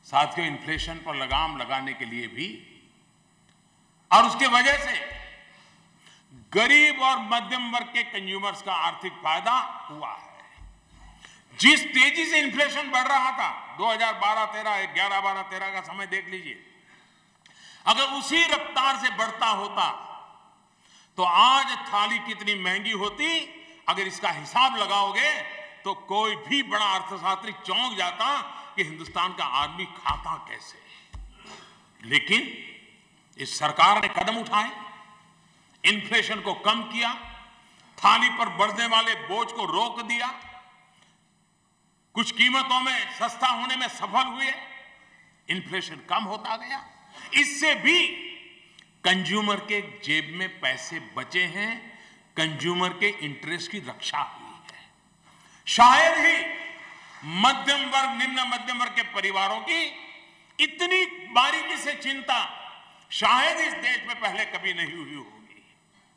साथियों, इन्फ्लेशन पर लगाम लगाने के लिए भी और उसके वजह से गरीब और मध्यम वर्ग के कंज्यूमर्स का आर्थिक फायदा हुआ है। जिस तेजी से इन्फ्लेशन बढ़ रहा था 2012-13, 11-12-13 का समय देख लीजिए, अगर उसी रफ्तार से बढ़ता होता तो आज थाली कितनी महंगी होती। अगर इसका हिसाब लगाओगे तो कोई भी बड़ा अर्थशास्त्री चौंक जाता कि हिंदुस्तान का आदमी खाता कैसे। लेकिन इस सरकार ने कदम उठाए, इन्फ्लेशन को कम किया, थाली पर बढ़ने वाले बोझ को रोक दिया, कुछ कीमतों में सस्ता होने में सफल हुए, इन्फ्लेशन कम होता गया। इससे भी कंज्यूमर के जेब में पैसे बचे हैं, कंज्यूमर के इंटरेस्ट की रक्षा हुई है। शायद ही मध्यम वर्ग, निम्न मध्यम वर्ग के परिवारों की इतनी बारीकी से चिंता शायद इस देश में पहले कभी नहीं हुई होगी।